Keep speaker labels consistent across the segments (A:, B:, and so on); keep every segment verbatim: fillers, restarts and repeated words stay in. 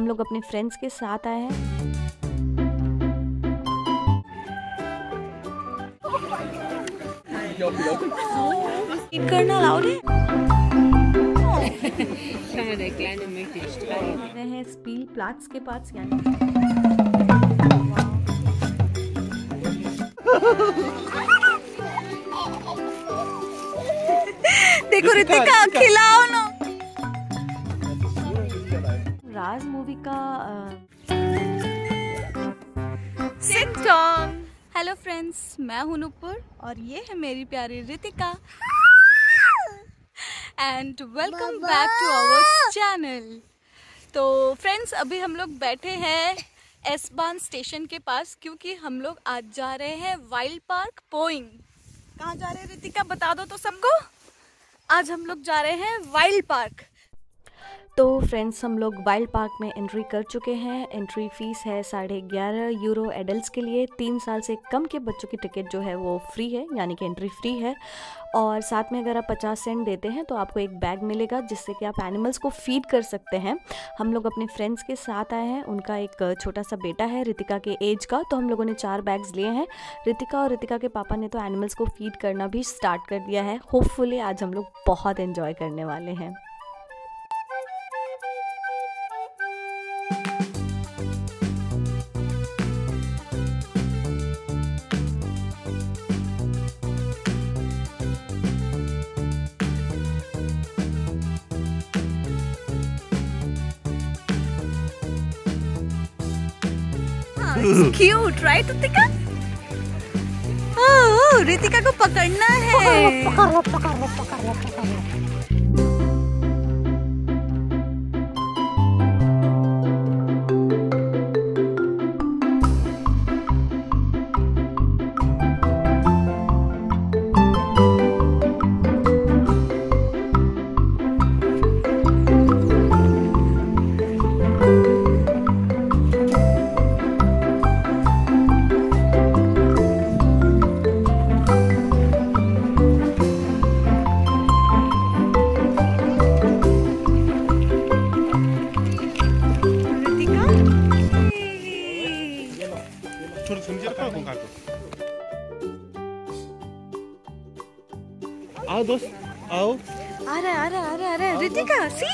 A: हम लोग अपने फ्रेंड्स के साथ आए हैं। करना लाउड है। हैं स्पीलप्लाट्स के पास यानी देखो रितिका खिलाओ ना। राज मूवी का सिटकॉम। हेलो फ्रेंड्स, मैं हूं नुपुर और ये है मेरी प्यारी Ritika and welcome back to our channel. तो फ्रेंड्स, अभी हम लोग बैठे हैं एसबान स्टेशन के पास क्योंकि हम लोग आज जा रहे हैं वाइल्ड पार्क पोइंग। कहाँ जा रहे हैं रितिका, बता दो तो सबको। आज हम लोग जा रहे हैं वाइल्ड पार्क। तो फ्रेंड्स, हम लोग वाइल्ड पार्क में एंट्री कर चुके हैं। एंट्री फीस है साढ़े ग्यारह यूरो एडल्ट्स के लिए। तीन साल से कम के बच्चों की टिकट जो है वो फ्री है, यानी कि एंट्री फ्री है। और साथ में अगर आप पचास सेंट देते हैं तो आपको एक बैग मिलेगा जिससे कि आप एनिमल्स को फीड कर सकते हैं। हम लोग अपने फ्रेंड्स के साथ आए हैं। उनका एक छोटा सा बेटा है रितिका के एज का, तो हम लोगों ने चार बैग्स लिए हैं। रितिका और रितिका के पापा ने तो एनिमल्स को फीड करना भी स्टार्ट कर दिया है। होपफुली आज हम लोग बहुत एंजॉय करने वाले हैं। Cute right Ritika? Oh, Ritika को पकड़ना है। पकड़ लो, पकड़ लो, पकड़ लो, पकड़ लो।
B: आओ दोस्त, आओ।
A: आ रहा है, आ रहा है, आ रहा है, आ रहा है। रितिका सी।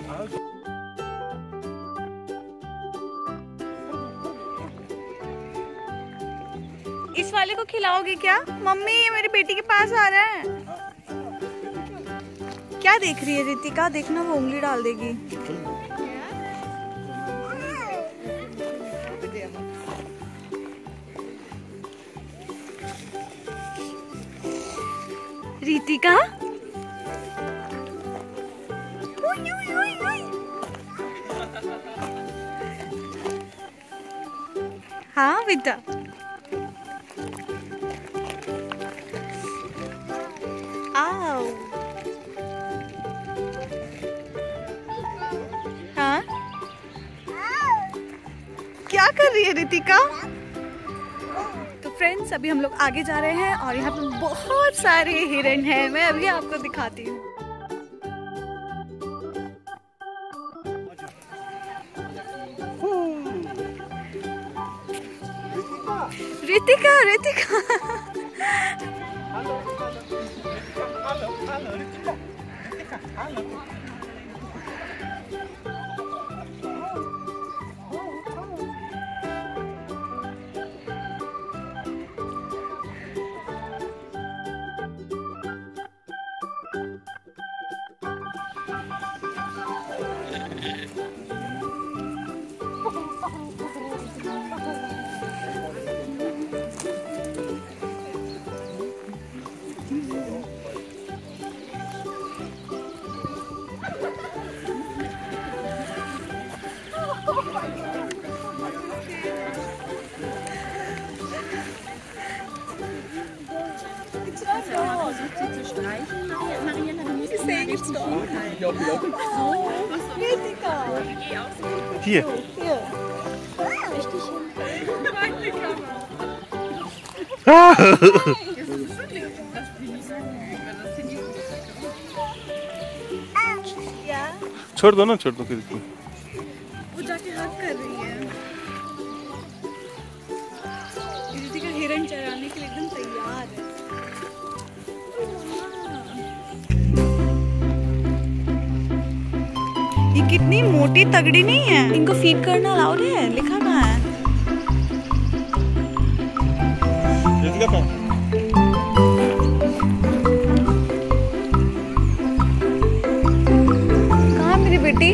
A: इस वाले को खिलाओगे क्या? मम्मी ये मेरी बेटी के पास आ रहा है। क्या देख रही है रितिका? देखना वो उंगली डाल देगी। रितिका, हाँ बेटा। आओ। हाँ, क्या कर रही है रितिका? तो फ्रेंड्स, अभी हम लोग आगे जा रहे हैं और यहाँ पे बहुत सारे हिरन हैं। मैं अभी आपको दिखाती हूँ। Ritika, Ritika,
B: Hier.
A: Hier.
C: Richtig hin.
B: छोड़ दो ना, छोड़ दो किसी को।
A: वो जाके बहुत कर रही है। रितिका हिरन चराने के लिए एकदम तैयार है। ये कितनी मोटी तगड़ी नहीं है। इनको फीड करना अलाउड है? लिखा कहाँ है? कहाँ मेरी बेटी?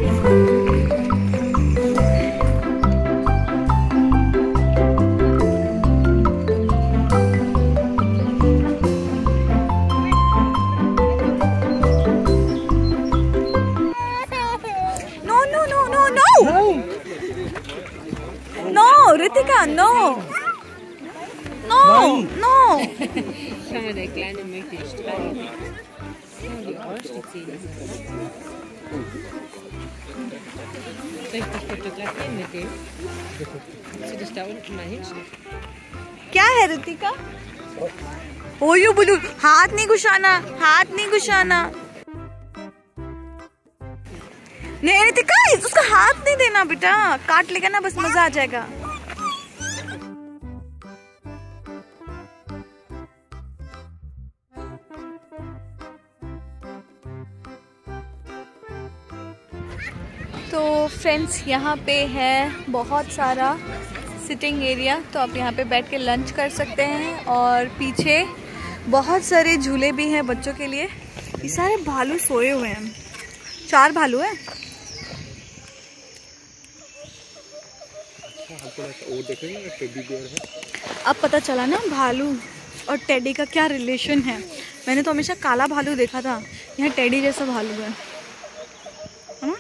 A: No, Ritika, no. No, no.
C: Schau mal, der Kleine möchte ich streichen. Oh, die Arsch, die Zähne. Soll ich dich fotografieren mit dem? Willst du dich da unten mal hinstellen?
A: क्या है रितिका? ओ you बोलू, हाथ नहीं घुसाना, हाथ नहीं घुसाना। नहीं रितिका, उसका हाथ नहीं देना बेटा, काट लेगा ना, बस मजा आ जाएगा। तो फ्रेंड्स, यहाँ पे है बहुत सारा सिटिंग एरिया, तो आप यहाँ पे बैठ के लंच कर सकते हैं। और पीछे बहुत सारे झूले भी हैं बच्चों के लिए। ये सारे भालू सोए हुए हैं, चार भालू हैं। अब पता चला ना भालू और टेडी का क्या रिलेशन है। मैंने तो हमेशा काला भालू देखा था, यहाँ टेडी जैसा भालू है। हाँ?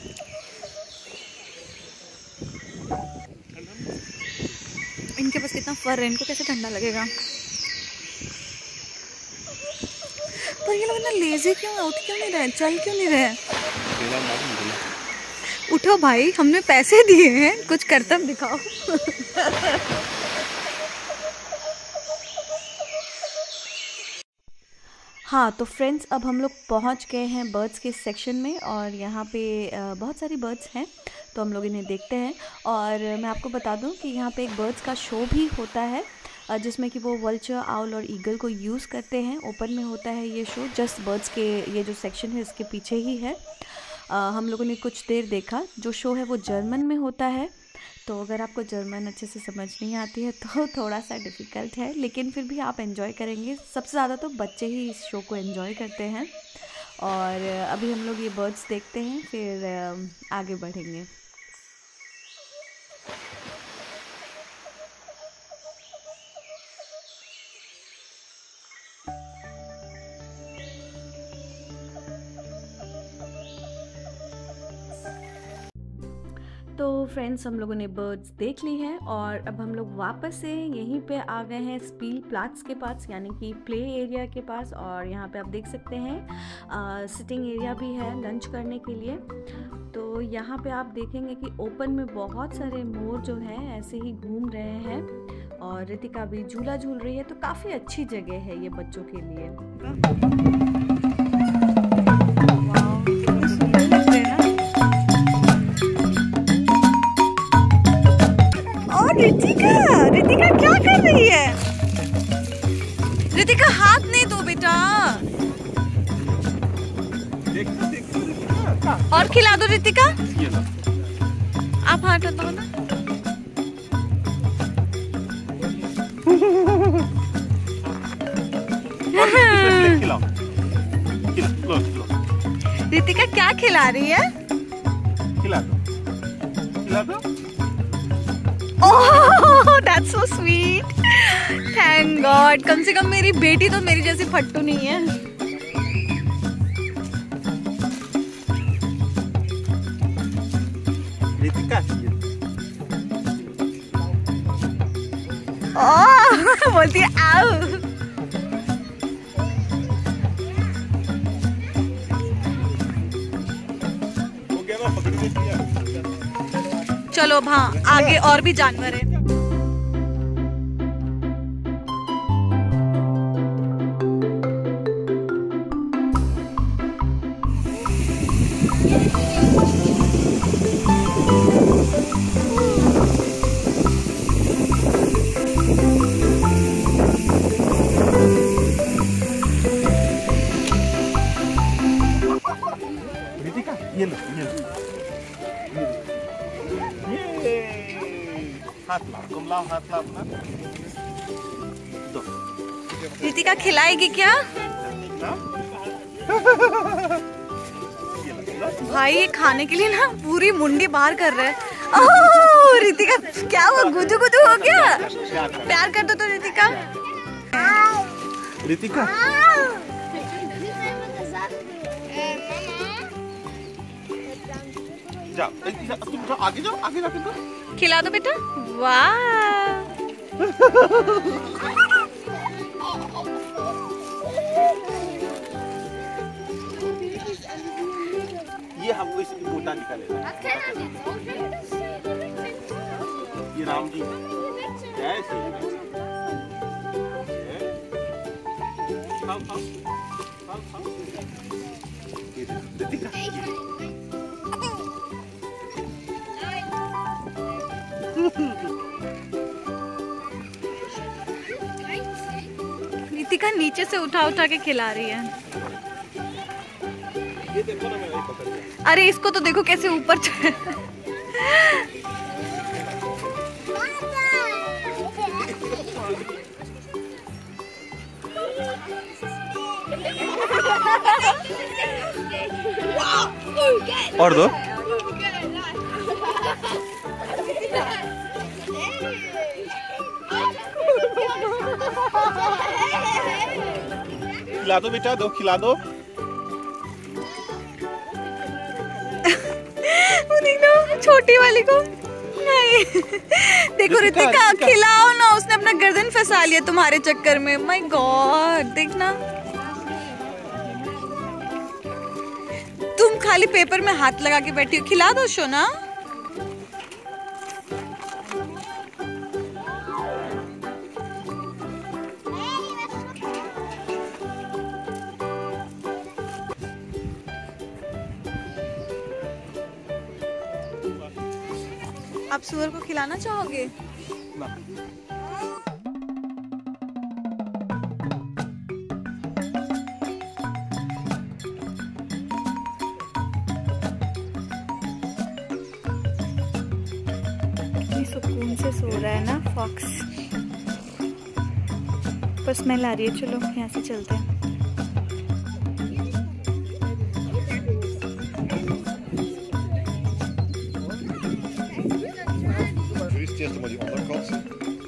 A: इनके पास कितना फर है, इनको कैसे ठंडा लगेगा। पर ये लोग इतना लेजी क्यों है, उठ क्यों नहीं रहे, चल क्यों नहीं रहे। उठो भाई, हमने पैसे दिए हैं, कुछ कर्तव्य दिखाओ। हाँ तो फ्रेंड्स, अब हम लोग पहुँच गए हैं बर्ड्स के सेक्शन में, और यहाँ पे बहुत सारी बर्ड्स हैं, तो हम लोग इन्हें देखते हैं। और मैं आपको बता दूं कि यहाँ पे एक बर्ड्स का शो भी होता है, जिसमें कि वो वल्चर, आउल और ईगल को यूज़ करते हैं। ओपन में होता है ये शो, जस्ट बर्ड्स के ये जो सेक्शन है इसके पीछे ही है। आ, हम लोगों ने कुछ देर देखा। जो शो है वो जर्मन में होता है, तो अगर आपको जर्मन अच्छे से समझ नहीं आती है तो थोड़ा सा डिफ़िकल्ट है, लेकिन फिर भी आप एंजॉय करेंगे। सबसे ज़्यादा तो बच्चे ही इस शो को एंजॉय करते हैं। और अभी हम लोग ये बर्ड्स देखते हैं, फिर आगे बढ़ेंगे। तो फ्रेंड्स, हम लोगों ने बर्ड्स देख ली हैं, और अब हम लोग वापस से यहीं पे आ गए हैं स्पील प्लाट्स के पास, यानी कि प्ले एरिया के पास। और यहाँ पे आप देख सकते हैं सिटिंग एरिया भी है लंच करने के लिए। तो यहाँ पे आप देखेंगे कि ओपन में बहुत सारे मोर जो हैं ऐसे ही घूम रहे हैं, और रितिका भी झूला झूल रही है। तो काफ़ी अच्छी जगह है ये बच्चों के लिए। रितिका, रितिका क्या कर रही है? रितिका हाथ नहीं दो बेटा, और खिला दो रितिका। आप हाथ हटाओ ना। रितिका क्या खिला रही है?
B: खिला दो, खिला दो।
A: Oh, that's so sweet. Thank God. कम से कम मेरी बेटी तो मेरी जैसी फट्टू नहीं है।
B: रितिका
A: ओह, बोलती है आओ।
B: हो गया ना, पकड़ के दिया।
A: चलो हाँ, आगे और भी जानवर हैं।
B: हाथ लाओ, तुम लाओ हाथ लाओ अपना। दो।
A: रितिका खिलाएगी क्या? भाई ये खाने के लिए ना पूरी मुंडी बाहर कर रहे हैं। ओह रितिका क्या हुआ, गुदू गुदू हो गया? प्यार कर दो तो रितिका।
B: रितिका जाओ, तुम जाओ आगे जाओ, आगे जाके दो।
A: खिला दो बेटा। वाह
B: ये हमको इसकी गोटा निकालेगा। ये राम जी जय श्री राम। खाओ खाओ खाओ खाओ। ये रितिका
A: रितिका नीचे से उठा उठा के खिला रही है।
B: ये देखो ना, मैं वही पकड़ लिया।
A: अरे इसको तो देखो कैसे ऊपर चढ़।
B: और दो। खिला दो बेटा, दो खिला दो।
A: छोटी वाली को नहीं। देखो रितिका खिलाओ ना, उसने अपना गर्दन फंसा लिया तुम्हारे चक्कर में। माय गॉड देखना, तुम खाली पेपर में हाथ लगा के बैठी हो। खिला दो शोना। आप सुअर को खिलाना चाहोगे?
B: ना।
A: कितनी सुकून से सो रहा है ना फॉक्स। पर स्मेल आ रही है, चलो यहाँ से चलते हैं।
B: Eerst maar die andere kant zien.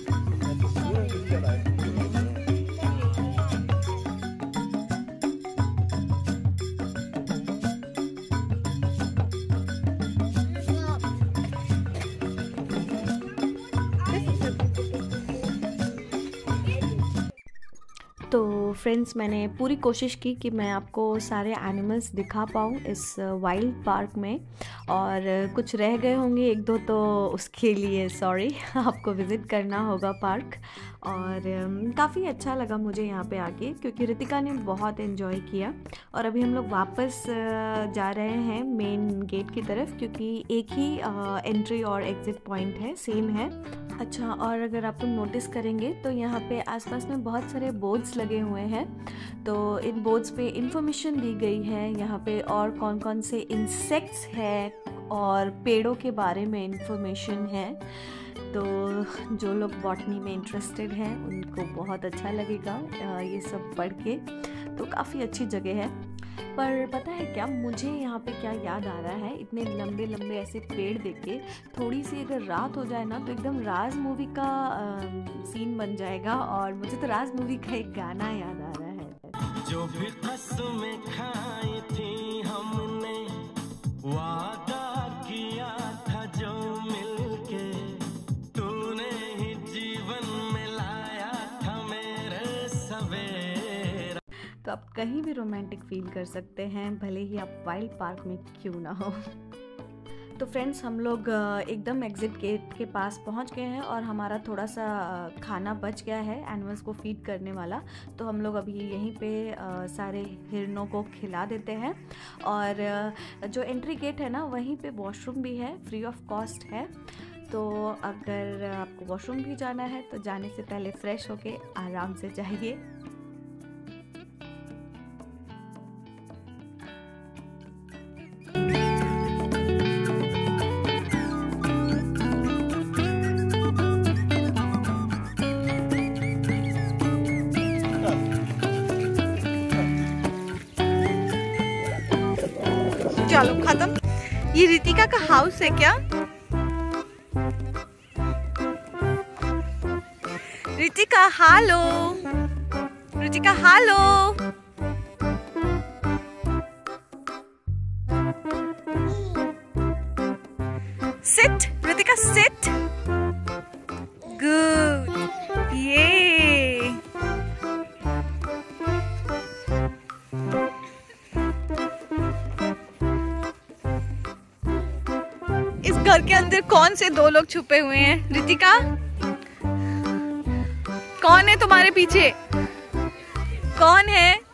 D: तो फ्रेंड्स, मैंने पूरी कोशिश की कि मैं आपको सारे एनिमल्स दिखा पाऊँ इस वाइल्ड पार्क में, और कुछ रह गए होंगे एक दो, तो उसके लिए सॉरी। आपको विज़िट करना होगा पार्क। और काफ़ी अच्छा लगा मुझे यहाँ पे आके, क्योंकि रितिका ने बहुत एंजॉय किया। और अभी हम लोग वापस जा रहे हैं मेन गेट की तरफ, क्योंकि एक ही एंट्री और एग्ज़िट पॉइंट है, सेम है। अच्छा, और अगर आप लोग नोटिस करेंगे तो यहाँ पे आसपास में बहुत सारे बोर्ड्स लगे हुए हैं। तो इन बोर्ड्स पे इंफॉर्मेशन दी गई है यहाँ पे, और कौन कौन से इंसेक्ट्स हैं और पेड़ों के बारे में इंफॉर्मेशन है। तो जो लोग बॉटनी में इंटरेस्टेड हैं उनको बहुत अच्छा लगेगा ये सब पढ़ के। तो काफ़ी अच्छी जगह है। पर पता है क्या, मुझे यहाँ पे क्या याद आ रहा है, इतने लंबे लंबे ऐसे पेड़ देख के, थोड़ी सी अगर रात हो जाए ना तो एकदम राज मूवी का आ, सीन बन जाएगा। और मुझे तो राज मूवी का एक गाना याद आ रहा है। जो भी कसमें खाई थी हमने, वादा किया था जो मिलके, तूने ही जीवन में लाया था मेरे सवेरा। तो आप कहीं भी रोमांटिक फील कर सकते हैं, भले ही आप वाइल्ड पार्क में क्यों ना हो। तो फ्रेंड्स, हम लोग एकदम एग्ज़िट गेट के पास पहुंच गए हैं, और हमारा थोड़ा सा खाना बच गया है एनिमल्स को फीड करने वाला। तो हम लोग अभी यहीं पे सारे हिरणों को खिला देते हैं। और जो एंट्री गेट है ना, वहीं पे वॉशरूम भी है, फ्री ऑफ कॉस्ट है। तो अगर आपको वॉशरूम भी जाना है तो जाने से पहले फ्रेश होके आराम से जाइए।
A: चलो खत्म। ये रितिका का हाउस है क्या? Ritika hello, Ritika hello. Sit Ritika sit. Good, ये इस घर के अंदर कौन से दो लोग छुपे हुए हैं? रितिका, कौन है तुम्हारे पीछे? कौन है?